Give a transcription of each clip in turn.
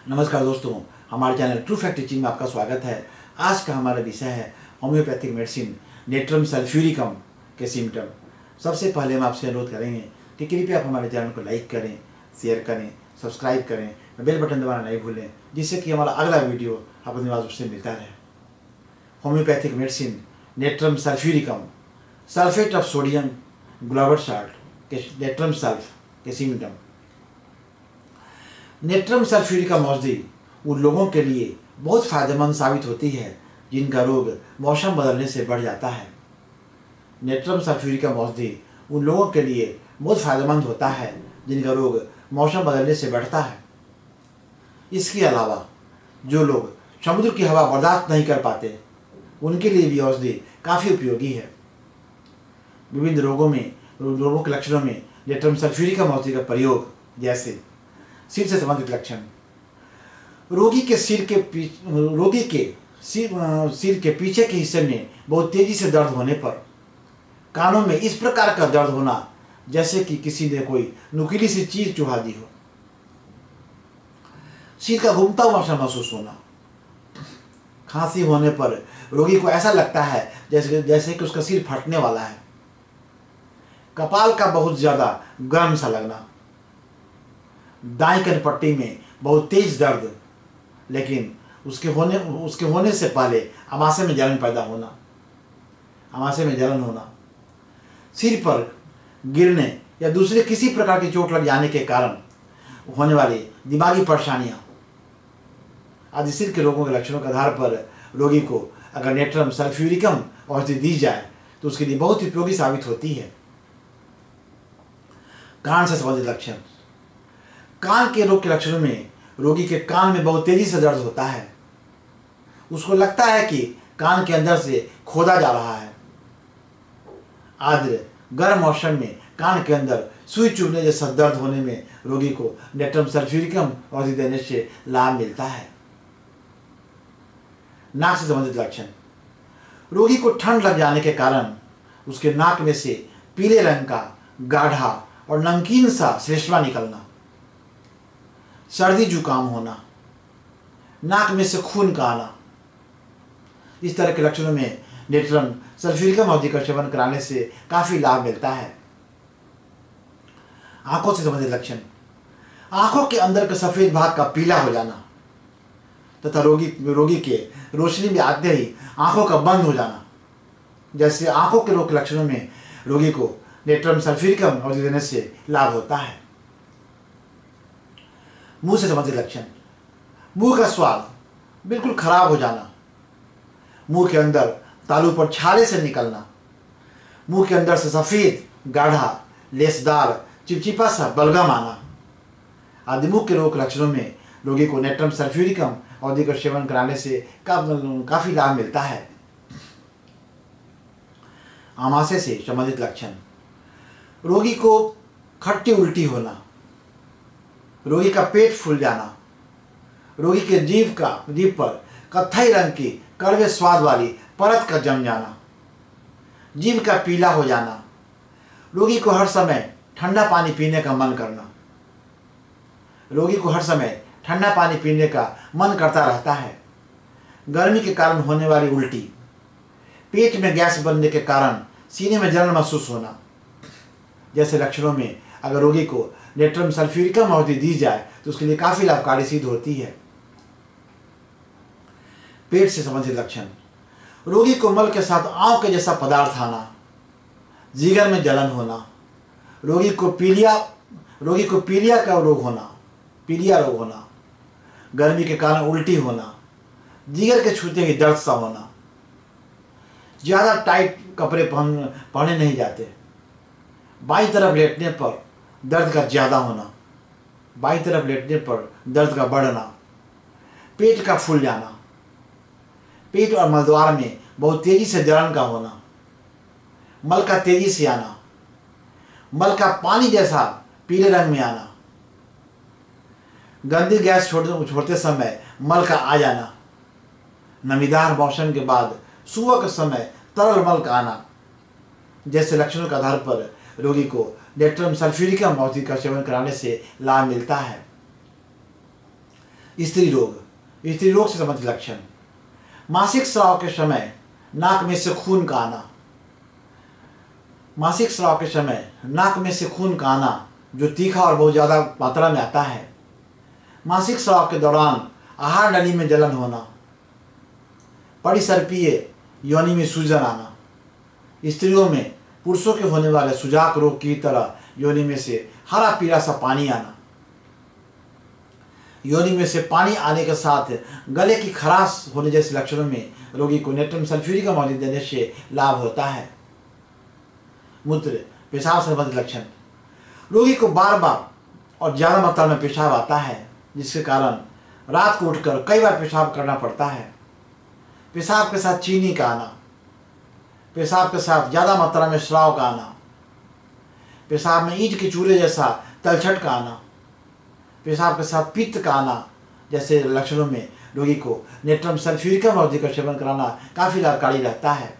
नमस्कार दोस्तों, हमारे चैनल ट्रू फैक्ट टीचिंग में आपका स्वागत है। आज का हमारा विषय है होम्योपैथिक मेडिसिन नेट्रम सल्फ्यूरिकम के सिम्टम। सबसे पहले हम आपसे अनुरोध करेंगे कि कृपया आप हमारे चैनल को लाइक करें, शेयर करें, सब्सक्राइब करें, बेल बटन दबाना नहीं भूलें, जिससे कि हमारा अगला वीडियो आपको निवास रूप से मिलता रहे। Homoeopathic medicine natrum sulphuricum, sulphate of sodium glauber salt के नेट्रम सल्फ के सिम्टम। नेट्रम सल्फ्यूरिकम औषधि उन लोगों के लिए बहुत फायदेमंद साबित होती है जिनका रोग मौसम बदलने से बढ़ जाता है। नेट्रम सल्फ्यूरिकम औषधि उन लोगों के लिए बहुत फायदेमंद होता है जिनका रोग मौसम बदलने से बढ़ता है। इसके अलावा जो लोग समुद्र की हवा बर्दाश्त नहीं कर पाते, उनके लिए भी औषधि काफ़ी उपयोगी है। विभिन्न रोगों के लक्षणों में नेट्रम सल्फ्यूरिकम औषधि का प्रयोग, जैसे सिर से संबंधित लक्षण, रोगी के सिर के पीछे के हिस्से में बहुत तेजी से दर्द होने पर, कानों में इस प्रकार का दर्द होना जैसे कि किसी ने कोई नुकीली सी चीज चुभा दी हो, सिर का घूमता हुआ सा महसूस होना, खांसी होने पर रोगी को ऐसा लगता है जैसे कि उसका सिर फटने वाला है, कपाल का बहुत ज्यादा गर्म सा लगना, दाएं कनपट्टी में बहुत तेज दर्द, लेकिन उसके होने से पहले अमाशय में जलन पैदा होना, अमाशय में जलन होना, सिर पर गिरने या दूसरे किसी प्रकार की चोट लग जाने के कारण होने वाली दिमागी परेशानियां आदि सिर के रोगों के लक्षणों के आधार पर रोगी को अगर नेट्रम सल्फ्यूरिकम औषधि दी जाए तो उसके लिए बहुत उपयोगी साबित होती है। कान से संबंधित लक्षण, कान के रोग के लक्षणों में रोगी के कान में बहुत तेजी से दर्द होता है, उसको लगता है कि कान के अंदर से खोदा जा रहा है। आर्द्र गर्म मौसम में कान के अंदर सुई चुभने जैसा दर्द होने में रोगी को नेट्रम सल्फ्यूरिकम औषधि देने से लाभ मिलता है। नाक से संबंधित लक्षण, रोगी को ठंड लग जाने के कारण उसके नाक में से पीले रंग का गाढ़ा और नमकीन सा श्लेष्मा निकलना, सर्दी जुकाम होना, नाक में से खून का आना, इस तरह के लक्षणों में नेट्रम सल्फ्यूरिकम औषधि का सेवन कराने से काफ़ी लाभ मिलता है। आंखों से संबंधित लक्षण, आंखों के अंदर के सफ़ेद भाग का पीला हो जाना तथा रोगी के रोशनी में आते ही आंखों का बंद हो जाना, जैसे आंखों के रोग के लक्षणों में रोगी को नेट्रम सल्फ्यूरिकम औषधि देने से लाभ होता है। मुंह से संबंधित लक्षण, मुंह का स्वाद बिल्कुल खराब हो जाना, मुंह के अंदर तालू पर छाले से निकलना, मुंह के अंदर से सफ़ेद गाढ़ा लेसदार चिपचिपा सा बलगम आना आदि मुंह के रोग लक्षणों में रोगी को नेट्रम सल्फ्यूरिकम औषधि का सेवन कराने से काफ़ी लाभ मिलता है। आमाशय से संबंधित लक्षण, रोगी को खट्टी उल्टी होना, रोगी का पेट फूल जाना, रोगी के जीभ पर कत्थई रंग की कड़वे स्वाद वाली परत का जम जाना, जीभ का पीला हो जाना, रोगी को हर समय ठंडा पानी पीने का मन करना, रोगी को हर समय ठंडा पानी पीने का मन करता रहता है, गर्मी के कारण होने वाली उल्टी, पेट में गैस बनने के कारण सीने में जलन महसूस होना, जैसे लक्षणों में अगर रोगी को नेट्रम सल्फ्यूरिकम औषधि दी जाए तो उसके लिए काफ़ी लाभकारी सिद्ध होती है। पेट से संबंधित लक्षण, रोगी को मल के साथ आंव के जैसा पदार्थ आना, जिगर में जलन होना, रोगी को पीलिया रोग होना, गर्मी के कारण उल्टी होना, जिगर के छूते ही दर्द सा होना, ज़्यादा टाइट कपड़े पहने नहीं जाते, बाईं तरफ लेटने पर दर्द का ज़्यादा होना, बाईं तरफ लेटने पर दर्द का बढ़ना, पेट का फूल जाना, पेट और मलद्वार में बहुत तेज़ी से जलन का होना, मल का तेज़ी से आना, मल का पानी जैसा पीले रंग में आना, गंदी गैस छोड़ते समय मल का आ जाना, नमीदार मौसम के बाद सुबह के समय तरल मल का आना, जैसे लक्षणों के आधार पर रोगी को नेट्रम सल्फ्यूरिकम औषधि का सेवन कराने से लाभ मिलता है। स्त्री रोग से संबंधित लक्षण। मासिक स्राव के समय नाक में से खून का आना। मासिक स्राव के समय नाक में से खून का आना जो तीखा और बहुत ज़्यादा मात्रा में आता है। मासिक स्राव के दौरान आहार नली में जलन होना। परिसर्पीय योनि में सूजन आना। स्त्रियों में पुरुषों के होने वाले सुजाक रोग की तरह योनि में से हरा पीला सा पानी आना। योनि में से पानी आने के साथ गले की खराश होने जैसे लक्षणों में रोगी को नेट्रम सल्फ्यूरिकम औषधि देने से लाभ होता है। मूत्र पेशाब संबंधित लक्षण। रोगी को बार बार और ज़्यादा मात्रा में पेशाब आता है, जिसके कारण रात को उठकर कई बार पेशाब करना पड़ता है। पेशाब के साथ चीनी का आना। पेशाब के साथ ज़्यादा मात्रा में स्राव का आना। पेशाब में ईंट के चूल्हे जैसा तलछट का आना। पेशाब के साथ पित्त का आना जैसे लक्षणों में रोगी को नेट्रम सल्फ्यूरिकम औषधि का सेवन कराना काफ़ी लाभकारी रहता है।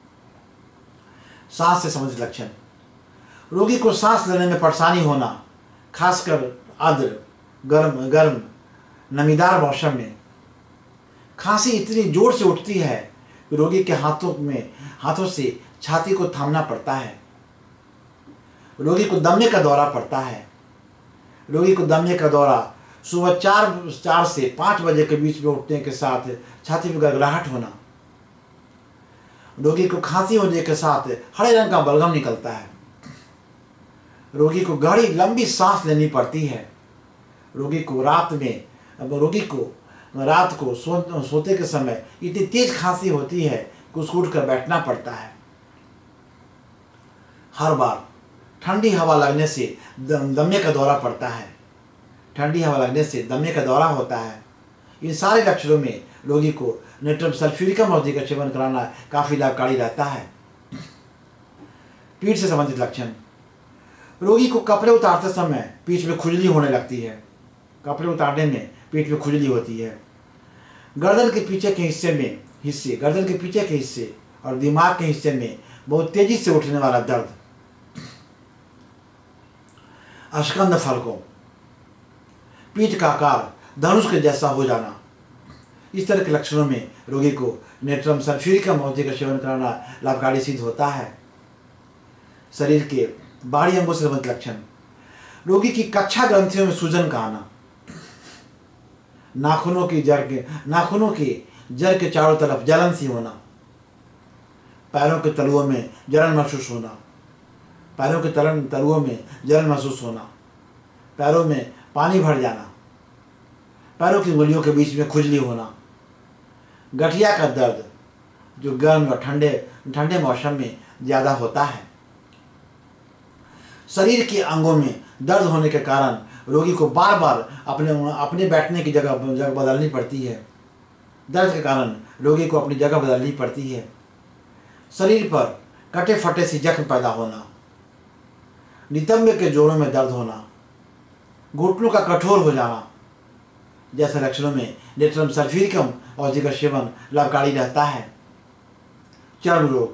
सांस से संबंधित लक्षण। रोगी को सांस लेने में परेशानी होना, खासकर आर्द्र गर्म नमीदार मौसम में। खांसी इतनी जोर से उठती है कि रोगी के हाथों से छाती को थामना पड़ता है। रोगी को दमे का दौरा पड़ता है। रोगी को दमे का दौरा सुबह 4 से 5 बजे के बीच में उठने के साथ छाती में गड़गड़ाहट होना। रोगी को खांसी होने के साथ हरे रंग का बलगम निकलता है। रोगी को गहरी लंबी सांस लेनी पड़ती है। रोगी को रात को सोते के समय इतनी तेज खांसी होती है कि उसको उठकर बैठना पड़ता है। हर बार ठंडी हवा लगने से दमे का दौरा पड़ता है। ठंडी हवा लगने से दमे का दौरा होता है। इन सारे लक्षणों में रोगी को नेट्रम सल्फ्यूरिकम औषधि का सेवन कराना काफ़ी लाभकारी रहता है। पीठ से संबंधित लक्षण। रोगी को कपड़े उतारते समय पीठ में खुजली होने लगती है। कपड़े उतारने में पीठ में खुजली होती है। गर्दन के पीछे के हिस्से और दिमाग के हिस्से में बहुत तेजी से उठने वाला दर्द। अश्कंद फलकों। पीठ का आकार धनुष के जैसा हो जाना। इस तरह के लक्षणों में रोगी को नेट्रम सल्फ्यूरिकम औषधि का सेवन कराना लाभकारी सिद्ध होता है। शरीर के बाहरी अंगों से संबंधित लक्षण। रोगी की कक्षा ग्रंथियों में सूजन का आना। नाखूनों की जड़ के चारों तरफ जलन सी होना। पैरों के तलुओं में जलन महसूस होना। पैरों में पानी भर जाना। पैरों की उंगलियों के बीच में खुजली होना। गठिया का दर्द जो गर्म और ठंडे मौसम में ज़्यादा होता है। शरीर के अंगों में दर्द होने के कारण रोगी को बार बार अपने बैठने की जगह बदलनी पड़ती है। दर्द के कारण रोगी को अपनी जगह बदलनी पड़ती है। शरीर पर कटे फटे से जख्म पैदा होना। नितंब के जोड़ों में दर्द होना। घुटनों का कठोर हो जाना जैसे लक्षणों में नेट्रम सल्फ्यूरिकम औषधि का सेवन लाभकारी रहता है। चर्म रोग,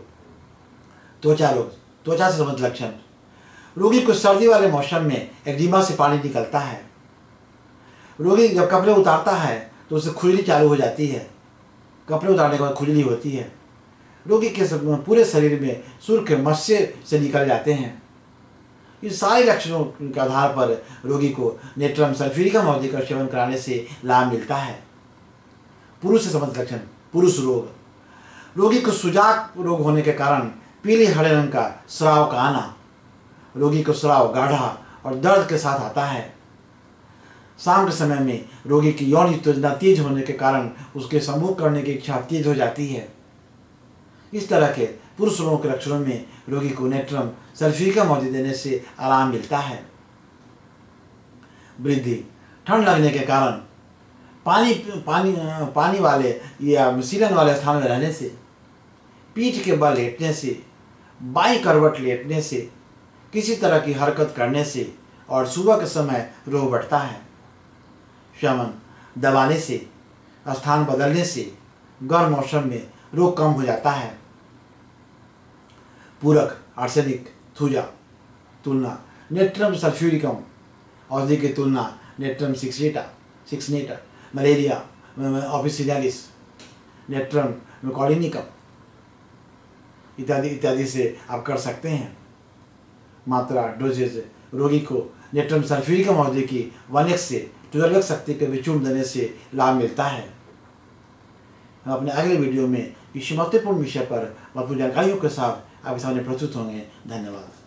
त्वचा से संबंधित लक्षण। रोगी को सर्दी वाले मौसम में एक्जिमा से पानी निकलता है। रोगी जब कपड़े उतारता है तो उसे खुजली चालू हो जाती है। कपड़े उतारने के बाद खुजली होती है। रोगी के पूरे शरीर में सुर्ख मस्से से निकल जाते हैं। इन सारे लक्षणों के आधार पर रोगी को नेट्रम सल्फ्यूरिकम औषधि का सेवन कराने से लाभ मिलता है। पुरुष से संबंधित लक्षण। पुरुष रोग। रोगी को सुजाक रोग होने के कारण पीले हरे रंग का स्राव का आना। रोगी को स्राव गाढ़ा और दर्द के साथ आता है। शाम के समय में रोगी की यौन उत्तेजना तेज होने के कारण उसके संभोग करने की इच्छा तेज हो जाती है। इस तरह के पुरुष रोगों के लक्षणों में रोगी को नेट्रम सल्फ्यूरिकम औषधि देने से आराम मिलता है। वृद्धि। ठंड लगने के कारण पानी वाले या सीलन वाले स्थान में रहने से, पीठ के बल लेटने से, बाईं करवट लेटने से, किसी तरह की हरकत करने से और सुबह के समय रोग बढ़ता है। शमन। दबाने से, स्थान बदलने से गर्म मौसम में रोग कम हो जाता है। पूरक। Arsenic, thuja. तुलना। नेट्रम सल्फ्यूरिकम औषधि की तुलना नेट्रम सिक्सनेटा मलेरिया, ऑफिसिनालिस, नेट्रम मैकॉर्डिनिकम इत्यादि इत्यादि से आप कर सकते हैं। मात्रा डोजेज रोगी को नेट्रम सल्फ्यूरिकम औषधि की 1x से 12x शक्ति के विचूर्ण देने से लाभ मिलता है। हम अपने अगले वीडियो में इस महत्वपूर्ण विषय पर महत्वपूर्ण जानकारियों के साथ आपके सामने प्रस्तुत होंगे। धन्यवाद।